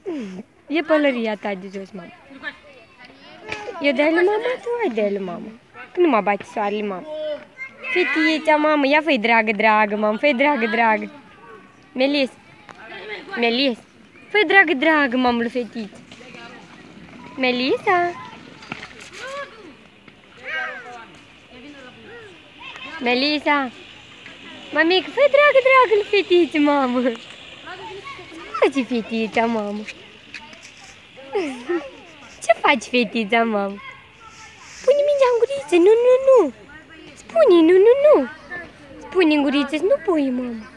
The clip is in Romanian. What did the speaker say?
E pălăria ta de jos, mama. Eu dai lui mama, tu ai dai lui mama. Că nu mă bate soarele, mama. Fetița, mamă, ia fă-i dragă, dragă, mamă, fă-i dragă, dragă. Melis, Melis, fă-i dragă, dragă, mamă, lui fetiță. Melisa. Melisa. Mamică, fă-i dragă, dragă, lui fetiță, mamă. Ce face fetița, mamă? Ce faci, fetița, mamă? Pune mingea în guriță, nu, nu, nu. Spune, nu, nu, nu. Spune în guriță, nu pui, mamă.